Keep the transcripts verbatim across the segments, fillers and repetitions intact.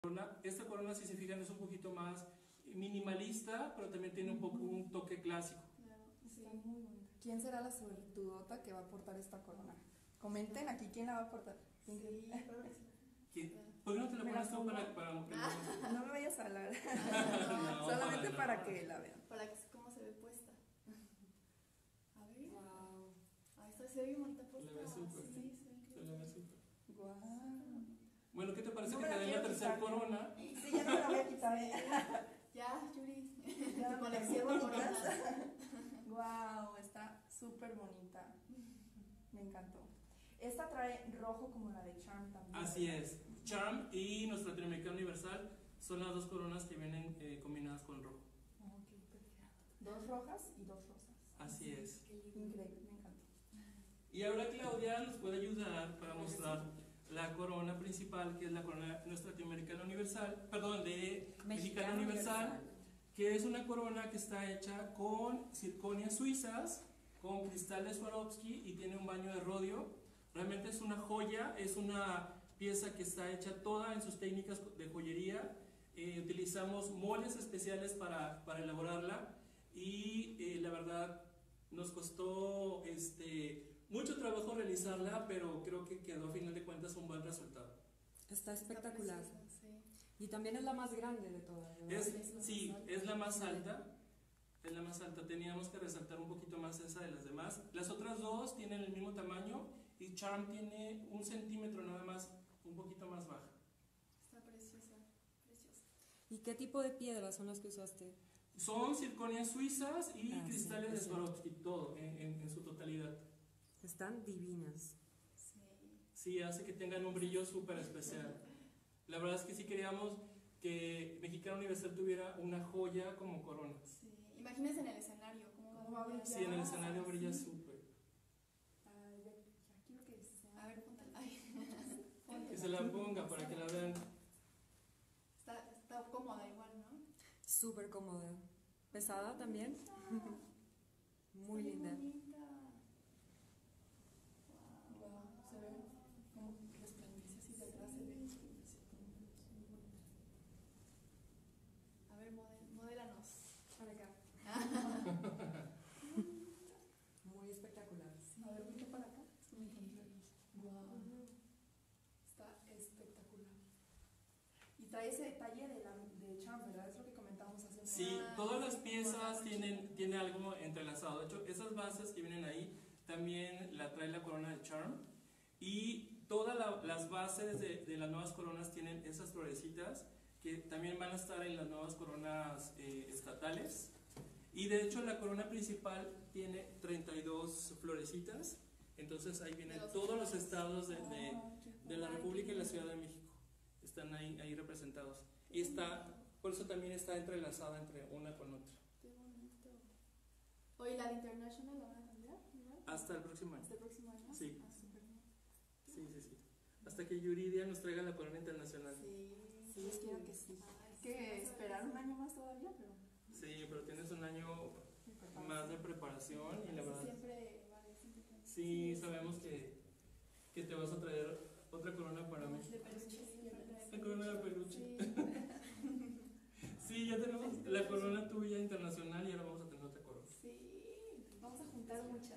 corona. Esta corona, si se fijan, es un poquito más minimalista, pero también tiene un poco un toque clásico. Claro, Sí. está muy bonita. ¿Quién será la suertudota que va a portar esta corona? Comenten aquí quién la va a portar. Sí, claro que sí. ¿Qué? ¿Por qué no te la Me la pones tú pongo. para, para que No me vayas a hablar. No, Solamente para para nada. que la vean. Para que cómo se ve puesta. A ver. Wow. Ah, esta se ve bien bonita puesta. Se le ve súper. Sí, se ve Se increíble. le ve súper. Wow. Bueno, ¿qué te parece No que me te la den la quiero tercera quitar. corona? Sí, ya no me la voy a quitar. Ya, Yuri. Ya, Tu colección de coronas. Wow, está súper bonita. Me encantó. Esta trae rojo como la de Charm también. Así es. Charm y nuestra Latinoamericana Universal son las dos coronas que vienen eh, combinadas con rojo. Ok, perfecto. Dos rojas y dos rosas. Así es. Increíble, me encantó. Y ahora Claudia nos puede ayudar para mostrar la corona principal, que es la corona nuestra Latinoamericana Universal, perdón, de Mexicana Universal, que es una corona que está hecha con zirconias suizas, con cristal de Swarovski y tiene un baño de rodio. Realmente es una joya, es una pieza que está hecha toda en sus técnicas de joyería. Eh, utilizamos moles especiales para, para elaborarla y eh, la verdad nos costó este, mucho trabajo realizarla, pero creo que quedó a final de cuentas un buen resultado. Está espectacular. Está preciosa, sí. Y también es la más grande de todas, ¿verdad? Es, es la sí, más alta. es la más alta. Es la más alta. Teníamos que resaltar un poquito más esa de las demás. Las otras dos tienen el mismo tamaño y Charm tiene un centímetro nada más, un poquito más baja. Está preciosa, preciosa. ¿Y qué tipo de piedras son las que usaste? Son zirconias suizas y Ah, sí, cristales de es cierto. Swarovski, todo en, en- en su totalidad. Están divinas. Sí. Sí, hace que tengan un brillo súper especial. La verdad es que sí queríamos que Mexicana Universal tuviera una joya como corona. Sí. Imagínense en el escenario cómo ¿Cómo va va a a brillar. Sí, en el escenario brilla sí. súper. Ay, ya, ya quiero que sea. A ver, póntala. Ay. Que se la ponga para que la vean. Está, está cómoda igual, ¿no? Súper cómoda. Pesada también. Muy Está linda. bonita. Wow. Wow, se ve como resplandece así detrás se ve. A ver, model, modélanos. Para acá. Muy espectacular. A ver, ¿viste para acá? Wow. Está espectacular. Y trae ese detalle de, la, de Charm, ¿verdad? Es lo que comentamos hace un Sí, Ah, todas las sí, piezas como tienen, tienen algo entrelazado. De hecho, esas bases que vienen ahí también la trae la corona de Charm. Y todas la- las bases de, de las nuevas coronas tienen esas florecitas que también van a estar en las nuevas coronas eh, estatales. Y de hecho, la corona principal tiene treinta y dos florecitas. Entonces ahí vienen De los todos los estados. estados de, de- de la República y la Ciudad de México. Están ahí, ahí representados. Y está, por eso también está entrelazada entre una con otra. Qué bonito. Oye, ¿la de International la van a cambiar? ¿No? Hasta el próximo año. ¿Hasta el próximo año? Sí. Ah, súper bien. Sí, sí, sí. Hasta que Yuridia nos traiga la corona internacional. Sí. Sí, yo quiero que sí. Ay, Hay sí, que vas a ver esperar que un sí. año más todavía, pero. Sí, pero tienes un año me preparo. más de preparación y la Sí, verdad. Siempre, vale, siempre. que- Sí, sabemos que, que te vas a traer otra corona para mí. De peluche, siempre trae La corona de peluche. Sí. Sí, ya tenemos la corona tuya internacional y ahora vamos a tener otra corona. Sí, vamos a juntar muchas.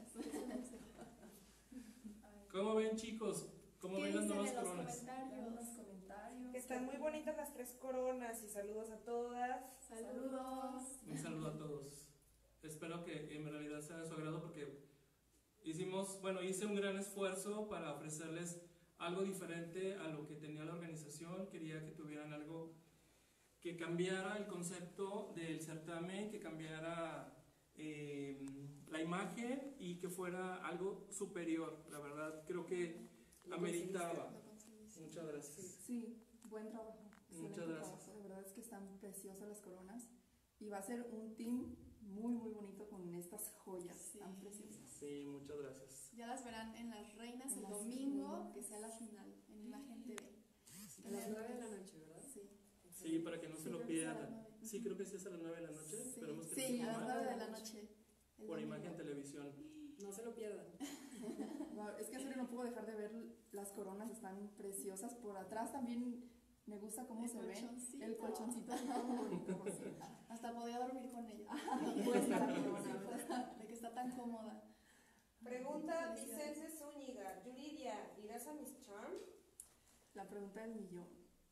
Ay. ¿Cómo ven, chicos? ¿Cómo ¿Qué ven las dicen nuevas en los coronas? comentarios? Los comentarios. Que están muy bonitas las tres coronas y saludos a todas. Saludos. Un saludo a todos. Espero que en realidad sea de su agrado porque hicimos, bueno, hice un gran esfuerzo para ofrecerles algo diferente a lo que tenía la organización. Quería que tuvieran algo que cambiara el concepto del certamen, que cambiara eh, la imagen y que fuera algo superior. La verdad, creo que Lo ameritaba. Lo conseguiste. Muchas gracias. Sí, buen trabajo. Excelente Muchas gracias. trabajo. De verdad es que están preciosas las coronas. Y va a ser un team muy, muy bonito con estas joyas Sí. tan preciosas. Sí, muchas gracias. Ya las verán en Las Reinas En el Las domingo, Reinas. que sea la final, en Imagen T V. A las nueve de la noche, ¿verdad? Sí. Sí, para que no se Sí, lo creo que es a las pierdan. nueve. Sí, creo que sí es a las nueve de la noche. Sí, Esperemos que sí, no a las sea nueve mal. de la noche. el Por domingo. Imagen Televisión. No se lo pierdan. Wow, es que en serio no puedo dejar de ver las coronas, están preciosas. Por atrás también Me gusta cómo El se ven. colchoncito. El colchoncito está muy bonito, por cierto. Hasta podía dormir con ella. Puesta la Sí, corona. puesta, de que está tan cómoda. Pregunta Felicidades. Vicente Zúñiga. Yuridia, ¿irás a Miss Charm? La pregunta del millón.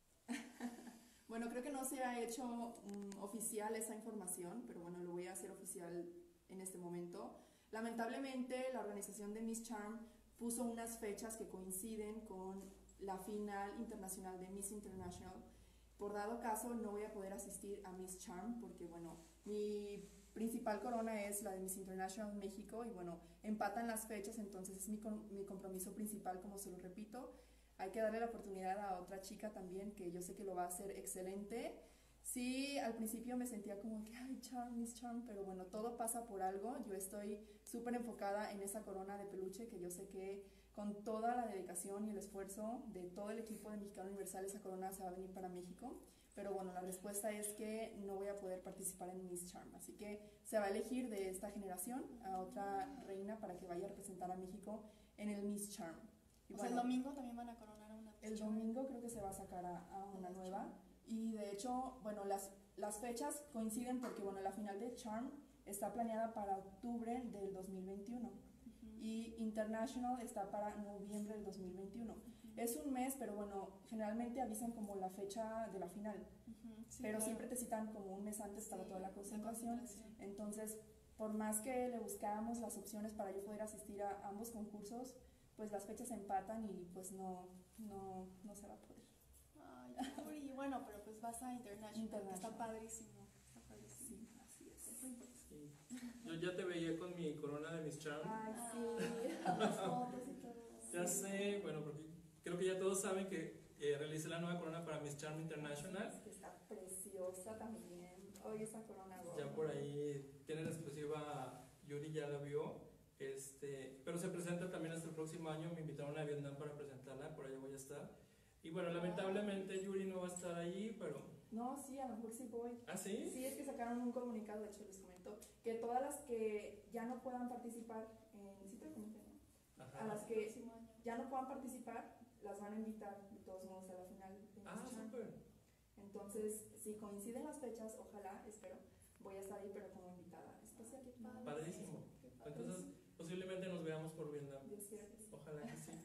Bueno, creo que no se ha hecho um, oficial esa información, pero bueno, lo voy a hacer oficial en este momento. Lamentablemente, la organización de Miss Charm puso unas fechas que coinciden con la final internacional de Miss International. Por dado caso, no voy a poder asistir a Miss Charm porque, bueno, mi principal corona es la de Miss International México y, bueno, empatan las fechas, entonces es mi, mi compromiso principal, como se lo repito. Hay que darle la oportunidad a otra chica también, que yo sé que lo va a hacer excelente. Sí, al principio me sentía como que, ay, Charm, Miss Charm, pero bueno, todo pasa por algo. Yo estoy súper enfocada en esa corona de peluche, que yo sé que con toda la dedicación y el esfuerzo de todo el equipo de Mexicano Universal, esa corona se va a venir para México. Pero bueno, la respuesta es que no voy a poder participar en Miss Charm. Así que se va a elegir de esta generación a otra reina para que vaya a representar a México en el Miss Charm. Y O bueno, sea, el domingo también van a coronar a una el chica. domingo creo que se va a sacar a, a una nueva. Y de hecho, bueno, las, las fechas coinciden porque, bueno, la final de Charm está planeada para octubre del dos mil veintiuno. Ujú. Y International está para noviembre del dos mil veintiuno. Ujú. Es un mes, pero bueno, generalmente avisan como la fecha de la final. Ujú, sí, pero claro. siempre te citan como un mes antes para Sí, toda la de concentración. concentración. Entonces, por más que le buscábamos las opciones para yo poder asistir a ambos concursos, pues las fechas se empatan y pues no, no, no se va a poder. Ay, Yuri, bueno, pero pues vas a International, que International. está padrísimo. Está padrísimo. Sí, así es. Es lo importante. Sí. Yo ya te veía con mi corona de Miss Charm. Ay, Ah, sí. las fotos y todo. Ya sé, bueno, porque creo que ya todos saben que eh, realicé la nueva corona para Miss Charm International. Es que está preciosa también. Hoy esa corona gorda. Ya por ahí tienen exclusiva, Yuri ya la vio. Este, pero se presenta también hasta el próximo año. Me invitaron a Vietnam para presentarla, por allá voy a estar. Y bueno, lamentablemente Yuri no va a estar ahí, pero. No, sí, a lo mejor sí voy. ¿Ah, sí? Sí, es que sacaron un comunicado, de hecho les comento, que todas las que ya no puedan participar en... Sí te lo comenté, ¿no? Ajá. A las El que próximo año. ya no puedan participar, las van a invitar de todos modos a la final de Miss Ah, Charm. súper. Entonces, si coinciden las fechas, ojalá, espero, voy a estar ahí, pero como invitada especial. Qué padre. Padrísimo. Qué padre. Entonces, posiblemente nos veamos por Vietnam. Dios quiera que sí. Ojalá que sí.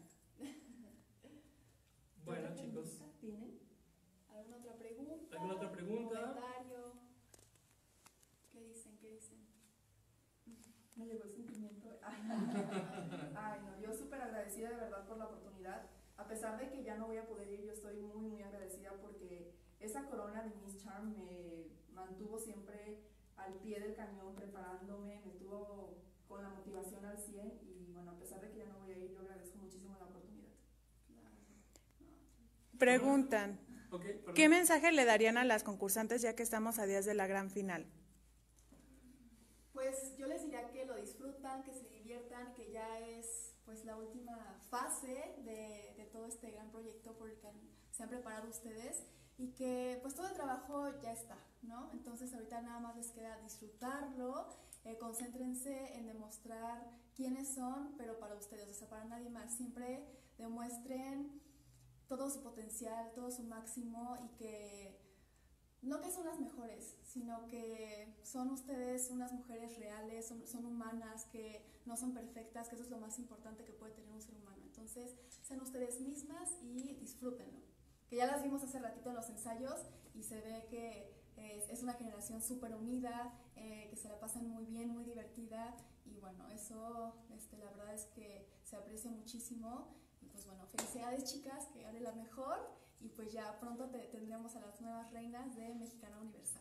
¿Qué Bueno, otra chicos, pregunta tienen? ¿Alguna otra pregunta? ¿alguna otra pregunta? ¿Comentario? ¿Qué dicen? ¿Qué dicen? Me llegó el sentimiento. Ay, no, yo súper agradecida de verdad por la oportunidad. A pesar de que ya no voy a poder ir, yo estoy muy, muy agradecida porque esa corona de Miss Charm me mantuvo siempre al pie del cañón preparándome, me tuvo con la motivación al cien y bueno, a pesar de que ya no voy a ir, yo agradezco muchísimo la oportunidad. Claro. No. Preguntan, Ok, perdón. ¿qué mensaje le darían a las concursantes ya que estamos a días de la gran final? Pues yo les diría que lo disfrutan, que se diviertan, que ya es pues la última fase de, de todo este gran proyecto por el que han- se han preparado ustedes y que pues todo el trabajo ya está, ¿no? Entonces ahorita nada más les queda disfrutarlo, eh, concéntrense en demostrar quiénes son, pero para ustedes, o sea, para nadie más. Siempre demuestren todo su potencial, todo su máximo y que no que son las mejores, sino que son ustedes unas mujeres reales, son, son humanas, que no son perfectas, que eso es lo más importante que puede tener un ser humano. Entonces, sean ustedes mismas y disfrútenlo. Que ya las vimos hace ratito en los ensayos y se ve que es, es una generación súper unida, eh, que se la pasan muy bien, muy divertida y bueno, eso este, la verdad es que se aprecia muchísimo. Y pues bueno, felicidades chicas, que hagan la mejor. Y pues ya pronto te, tendremos a las nuevas reinas de Mexicana Universal.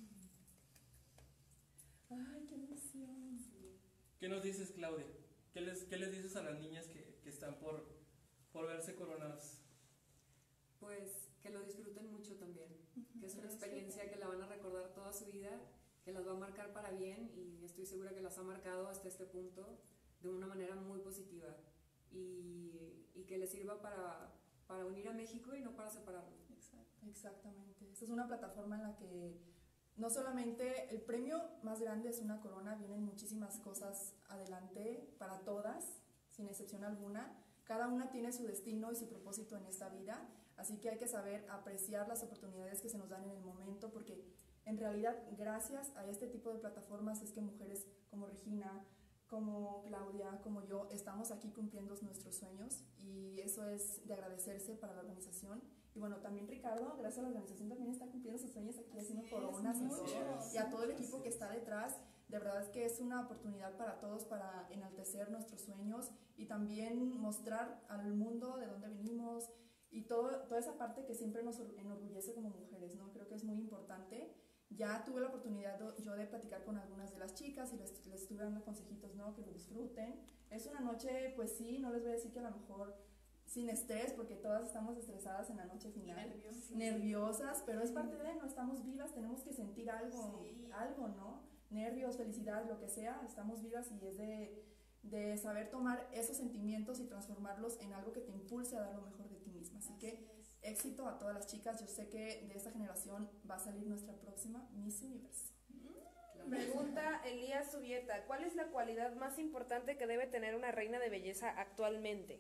Ay, qué emoción. ¿Qué nos dices, Claudia? ¿Qué les, qué les dices a las niñas que, que están por, por verse coronadas? Pues que lo disfruten mucho también, que es una Lo experiencia que la van a recordar toda su vida, que las va a marcar para bien y estoy segura que las ha marcado hasta este punto de una manera muy positiva y, y que les sirva para, para unir a México y no para separarlo. Exacto. Exactamente. Esta es una plataforma en la que no solamente el premio más grande es una corona, vienen muchísimas cosas adelante para todas, sin excepción alguna. Cada una tiene su destino y su propósito en esta vida. Así que hay que saber apreciar las oportunidades que se nos dan en el momento, porque en realidad gracias a este tipo de plataformas es que mujeres como Regina, como Claudia, como yo, estamos aquí cumpliendo nuestros sueños, y eso es de agradecerse para la organización. Y bueno, también Ricardo, gracias a la organización, también está cumpliendo sus sueños aquí, Así haciendo es, coronas y todo. muchos, Y a todo el muchos, equipo que está detrás, de verdad que es una oportunidad para todos para enaltecer nuestros sueños y también mostrar al mundo de dónde venimos y todo, toda esa parte que siempre nos enorgullece como mujeres, ¿no? Creo que es muy importante. Ya tuve la oportunidad yo de platicar con algunas de las chicas y les, les estuve dando consejitos, ¿no? Que lo disfruten. Es una noche, pues sí, no les voy a decir que a lo mejor sin estrés, porque todas estamos estresadas en la noche final, nerviosas, nerviosas, pero es parte de, no estamos vivas, tenemos que sentir algo, sí. algo, ¿no? Nervios, felicidad, lo que sea, estamos vivas, y es de, de saber tomar esos sentimientos y transformarlos en algo que te impulse a dar lo mejor de ti misma. Así, Así que es. Éxito a todas las chicas. Yo sé que de esta generación va a salir nuestra próxima Miss Universo. Mm. Pregunta Elías Subieta, ¿cuál es la cualidad más importante que debe tener una reina de belleza actualmente?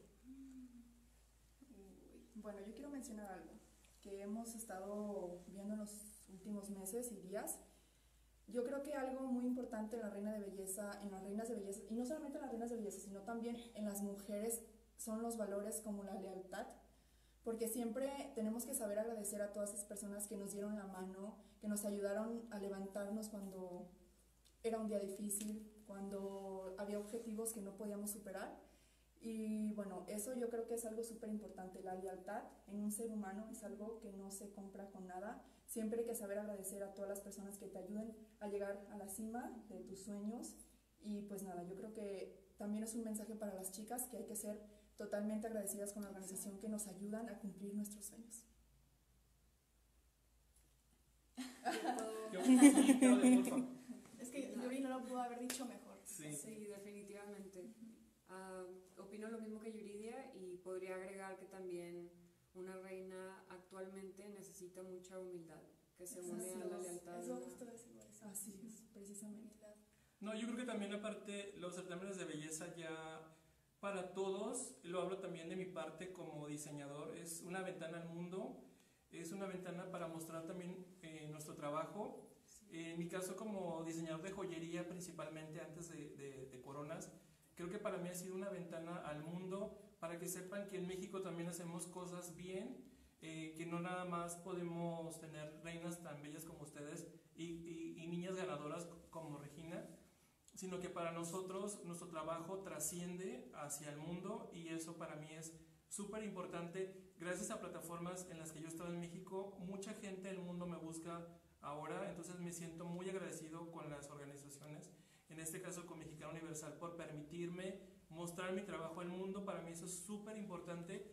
Bueno, yo quiero mencionar algo que hemos estado viendo en los últimos meses y días. Yo creo que algo muy importante en la reina de belleza, en las reinas de belleza, y no solamente en las reinas de belleza, sino también en las mujeres, son los valores como la lealtad, porque siempre tenemos que saber agradecer a todas esas personas que nos dieron la mano, que nos ayudaron a levantarnos cuando era un día difícil, cuando había objetivos que no podíamos superar. Y bueno, eso yo creo que es algo súper importante. La lealtad en un ser humano es algo que no se compra con nada. Siempre hay que saber agradecer a todas las personas que te ayuden a llegar a la cima de tus sueños. Y pues nada, yo creo que también es un mensaje para las chicas, que hay que ser totalmente agradecidas con la organización que nos ayudan a cumplir nuestros sueños. Es que Yuri no lo pudo haber dicho mejor. Sí, sí, definitivamente. Uh, opino lo mismo que Yuridia, y podría agregar que también una reina actualmente necesita mucha humildad, que se une a la lealtad. Eso justo decirlo eso. Así es, precisamente. No, yo creo que también aparte los certámenes de belleza ya para todos, lo hablo también de mi parte como diseñador, es una ventana al mundo, es una ventana para mostrar también eh, nuestro trabajo. Eh, en mi caso como diseñador de joyería principalmente antes de, de, de coronas, creo que para mí ha sido una ventana al mundo, para que sepan que en México también hacemos cosas bien, eh, que no nada más podemos tener reinas tan bellas como ustedes y, y, y niñas ganadoras como Regina, sino que para nosotros nuestro trabajo trasciende hacia el mundo, y eso para mí es súper importante. Gracias a plataformas en las que yo he estado en México, mucha gente del mundo me busca ahora, entonces me siento muy agradecido con las organizaciones, en este caso con Mexicana Universal, por permitirme mostrar mi trabajo al mundo. Para mí eso es súper importante,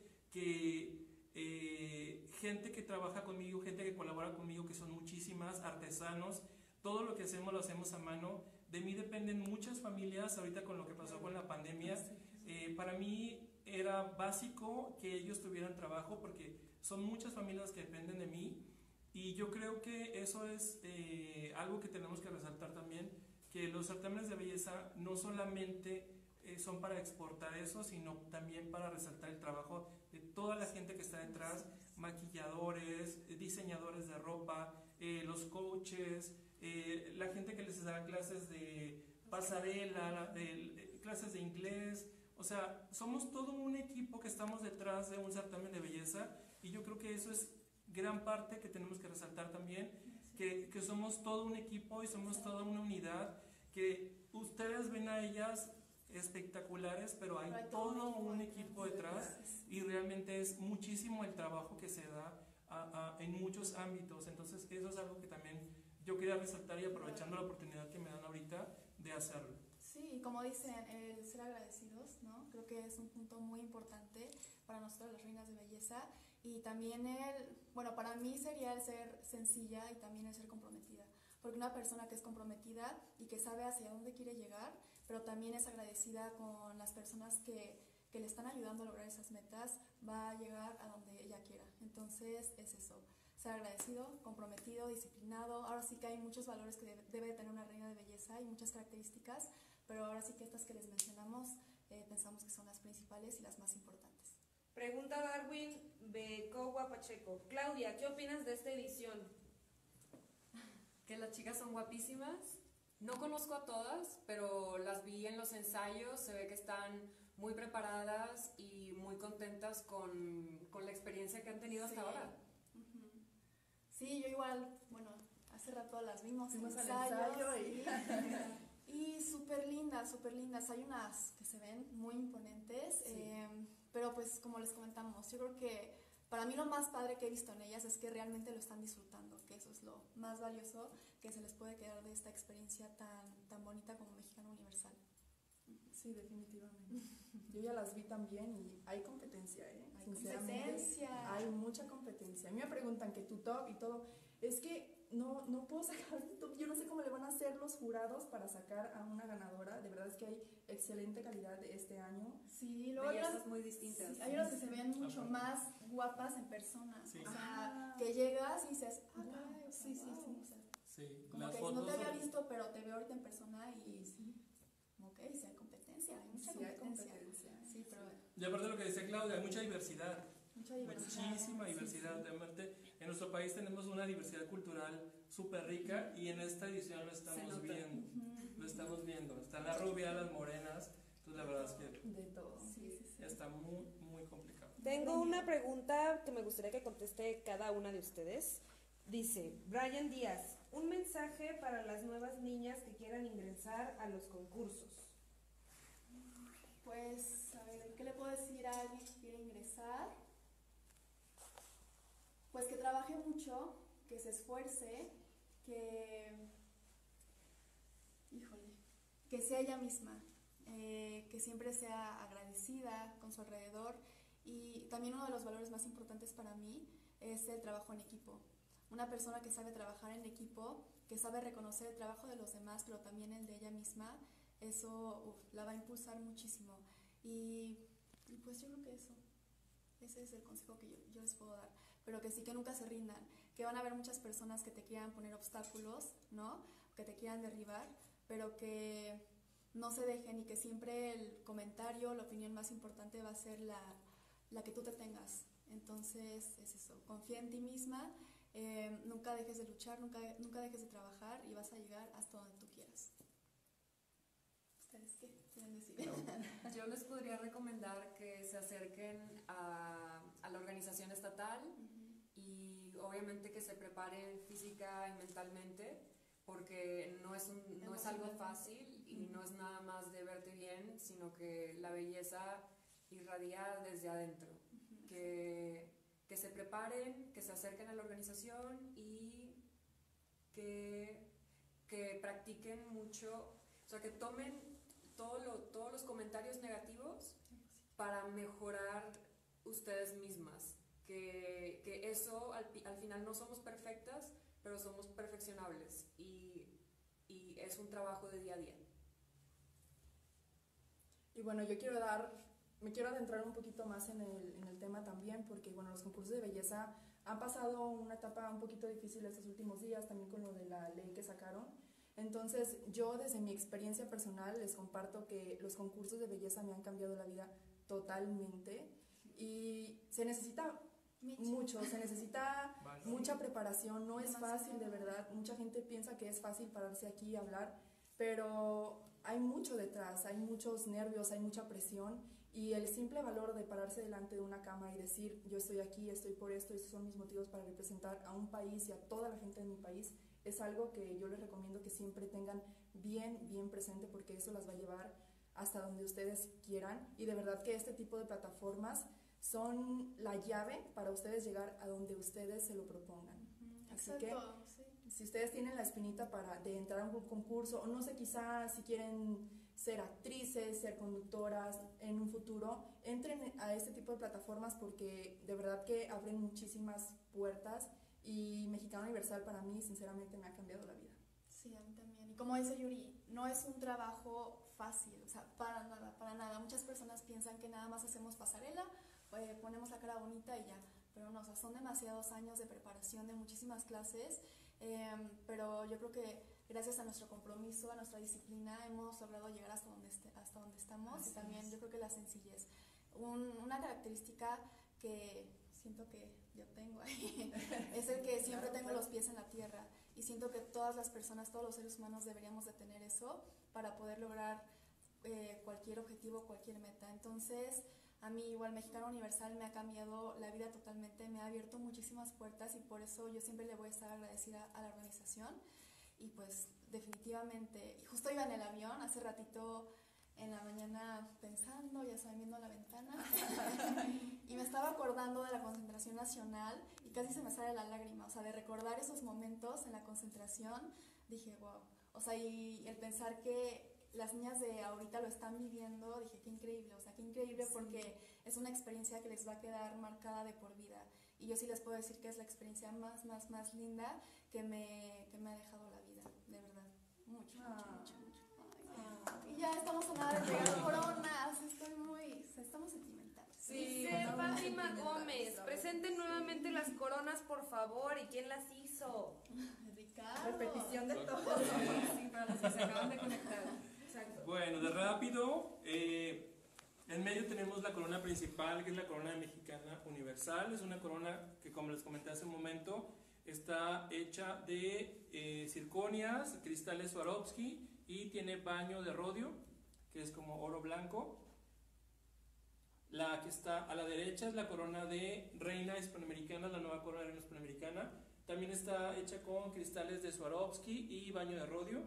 que eh, gente que trabaja conmigo, gente que colabora conmigo, que son muchísimas, artesanos, todo lo que hacemos lo hacemos a mano. De mí dependen muchas familias, ahorita con lo que pasó con la pandemia, eh, para mí era básico que ellos tuvieran trabajo, porque son muchas familias que dependen de mí, y yo creo que eso es eh, algo que tenemos que resaltar también, que los certámenes de belleza no solamente eh, son para exportar eso, sino también para resaltar el trabajo de toda la gente que está detrás, maquilladores, diseñadores de ropa, eh, los coaches, eh, la gente que les da clases de pasarela, de, de, clases de inglés. O sea, somos todo un equipo que estamos detrás de un certamen de belleza, y yo creo que eso es gran parte que tenemos que resaltar también, que, que somos todo un equipo y somos toda una unidad, que ustedes ven a ellas espectaculares, pero hay todo un equipo detrás, y realmente es muchísimo el trabajo que se da a, a, en muchos ámbitos. Entonces eso es algo que también yo quería resaltar, y aprovechando la oportunidad que me dan ahorita de hacerlo. Sí, como dicen, el ser agradecidos, ¿no? Creo que es un punto muy importante para nosotros las reinas de belleza, y también el, bueno, para mí sería el ser sencilla y también el ser comprometida, porque una persona que es comprometida y que sabe hacia dónde quiere llegar, pero también es agradecida con las personas que, que le están ayudando a lograr esas metas, va a llegar a donde ella quiera. Entonces es eso, ser agradecido, comprometido, disciplinado. Ahora sí que hay muchos valores que debe, debe tener una reina de belleza y muchas características, pero ahora sí que estas que les mencionamos eh, pensamos que son las principales y las más importantes. Pregunta Darwin Becowa Pacheco. Claudia, ¿qué opinas de esta edición? Que las chicas son guapísimas. No conozco a todas, pero las vi en los ensayos. Se ve que están muy preparadas y muy contentas con, con la experiencia que han tenido hasta Sí. ahora. Ujú. Sí, yo igual, bueno, hace rato las vimos en Fuimos al ensayos, ensayo y- sí. Y súper lindas, súper lindas. Hay unas que se ven muy imponentes, Sí. eh, pero pues como les comentamos, yo creo que para mí lo más padre que he visto en ellas es que realmente lo están disfrutando, que eso es lo más valioso que se les puede quedar de esta experiencia tan, tan bonita como Mexicana Universal. Sí, definitivamente. Yo ya las vi también y hay competencia, ¿eh? Hay Sinceramente, competencia. hay mucha competencia. A mí me preguntan que tu top y todo. Es que no, no puedo sacar mi top. Yo no sé cómo le van a hacer los jurados para sacar a una ganadora. De verdad es que hay excelente calidad de este año. Sí, luego hay unas, Bellezas muy distintas. sí, hay unas que se ven mucho Ajá. más guapas en persona. Sí. O sea, Ah. que llegas y dices, ah, Wow, caray, o sea, sí, sí, wow, sí. o sea, Sí, como las que no fotos te había son- visto, pero te veo ahorita en persona y Y sí, ok, sí hay competencia, hay mucha sí hay competencia. competencia. Sí, pero Y aparte de lo que decía Claudia, hay mucha diversidad. mucha diversidad. Muchísima Sí, diversidad. Realmente, en nuestro país tenemos una diversidad cultural súper rica y en esta edición lo estamos nota. viendo. Ujú. Lo estamos viendo. Están las rubias, las morenas. Entonces, la verdad es que De todo. Sí, sí, sí. está muy, muy complicado. Tengo una pregunta que me gustaría que conteste cada una de ustedes. Dice Brian Díaz, un mensaje para las nuevas niñas que quieran ingresar a los concursos. Pues, a ver, ¿qué le puedo decir a alguien que quiere ingresar? Pues que trabaje mucho, que se esfuerce, que, híjole, que sea ella misma, eh, que siempre sea agradecida con su alrededor y también uno de los valores más importantes para mí es el trabajo en equipo. Una persona que sabe trabajar en equipo, que sabe reconocer el trabajo de los demás, pero también el de ella misma, eso uf, la va a impulsar muchísimo. Y, y pues yo creo que eso, ese es el consejo que yo, yo les puedo dar. Pero que sí que nunca se rindan, que van a haber muchas personas que te quieran poner obstáculos, ¿no? Que te quieran derribar, pero que no se dejen y que siempre el comentario, la opinión más importante va a ser la, la que tú te tengas. Entonces es eso, confía en ti misma, eh, nunca dejes de luchar, nunca, nunca dejes de trabajar y vas a llegar hasta donde tú quieras. ¿Ustedes qué quieren decir? Yo les podría recomendar que se acerquen a, a la organización estatal y obviamente que se preparen física y mentalmente porque no es, un, no es algo fácil y no es nada más de verte bien, sino que la belleza irradia desde adentro. Que, que se preparen, que se acerquen a la organización y que, que practiquen mucho, o sea, que tomen todo lo, todos los comentarios negativos para mejorar ustedes mismas. Que, que eso al, al final no somos perfectas, pero somos perfeccionables y, y es un trabajo de día a día. Y bueno, yo quiero dar, me quiero adentrar un poquito más en el, en el tema también, porque bueno, los concursos de belleza han pasado una etapa un poquito difícil estos últimos días, también con lo de la ley que sacaron. Entonces, yo desde mi experiencia personal les comparto que los concursos de belleza me han cambiado la vida totalmente y se necesita mucho, se necesita Vale. mucha preparación, no es Demasiado. fácil de verdad, mucha gente piensa que es fácil pararse aquí y hablar, pero hay mucho detrás, hay muchos nervios, hay mucha presión y el simple valor de pararse delante de una cámara y decir yo estoy aquí, estoy por esto, estos son mis motivos para representar a un país y a toda la gente de mi país, es algo que yo les recomiendo que siempre tengan bien, bien presente porque eso las va a llevar hasta donde ustedes quieran y de verdad que este tipo de plataformas son la llave para ustedes llegar a donde ustedes se lo propongan. Así que Exacto, sí. si ustedes tienen la espinita para, de entrar a un concurso, o no sé, quizás si quieren ser actrices, ser conductoras en un futuro, entren a este tipo de plataformas porque de verdad que abren muchísimas puertas y Mexicana Universal para mí sinceramente me ha cambiado la vida. Sí, a mí también. Y como dice Yuri, no es un trabajo fácil, o sea, para nada, para nada. Muchas personas piensan que nada más hacemos pasarela, eh, ponemos la cara bonita y ya, pero no, o sea, son demasiados años de preparación, de muchísimas clases, eh, pero yo creo que gracias a nuestro compromiso, a nuestra disciplina, hemos logrado llegar hasta donde, este, hasta donde estamos Así y también es. yo creo que la sencillez. Un- una característica que siento que yo tengo ahí es el que siempre tengo los pies en la tierra, y siento que todas las personas, todos los seres humanos deberíamos de tener eso para poder lograr eh, cualquier objetivo, cualquier meta. Entonces, a mí igual Mexicana Universal me ha cambiado la vida totalmente, me ha abierto muchísimas puertas, y por eso yo siempre le voy a estar agradecida a la organización. Y pues definitivamente, y justo iba en el avión hace ratito en la mañana pensando, ya saben, viendo la ventana, y me estaba acordando de la concentración nacional y casi se me sale la lágrima, o sea, de recordar esos momentos en la concentración, dije, wow, o sea, y el pensar que las niñas de ahorita lo están viviendo, dije, qué increíble, o sea, qué increíble, Sí. porque es una experiencia que les va a quedar marcada de por vida, y yo sí les puedo decir que es la experiencia más, más, más linda que me, que me ha dejado la vida, de verdad, mucho, mucho, Ah. mucho, mucho. Ay, y ya estamos a nada de pegar coronas, estoy muy, o sea, estamos sentimentales. Dice estamos Fátima sentimentales, Gómez, ¿sabes? presenten nuevamente las coronas, por favor. ¿Y quién las hizo? Ricardo. Repetición de todo. Sí, para los que se acaban de conectar. Exacto. Bueno, de rápido, eh, en medio tenemos la corona principal, que es la corona mexicana universal. Es una corona que, como les comenté hace un momento, está hecha de eh, circonias, cristales Swarovski, y tiene baño de rodio, que es como oro blanco. La que está a la derecha es la corona de reina hispanoamericana, la nueva corona de reina hispanoamericana. También está hecha con cristales de Swarovski y baño de rodio.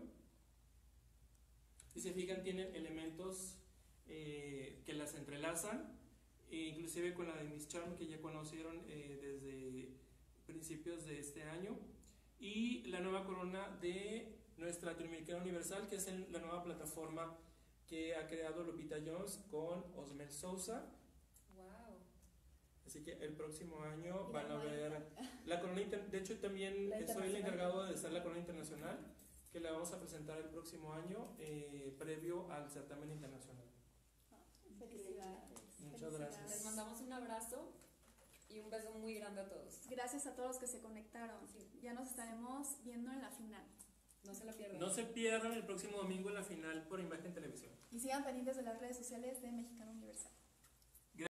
Si se fijan, tienen elementos eh, que las entrelazan, e inclusive con la de Miss Charm, que ya conocieron eh, desde principios de este año. Y la nueva corona de nuestra Latinoamericana Universal, que es el- la nueva plataforma que ha creado Lupita Jones con Osmel Sousa. Wow. Así que el próximo año Y van a la ver la corona inter- de hecho también La soy el internacional. encargado de hacer la corona internacional, que la vamos a presentar el próximo año eh, previo al certamen internacional. Felicidades. Muchas gracias. Les mandamos un abrazo y un beso muy grande a todos. Gracias a todos los que se conectaron. Ya nos estaremos viendo en la final. No se la pierdan. No se pierdan el próximo domingo en la final por Imagen Televisión. Y sigan pendientes de las redes sociales de Mexicana Universal.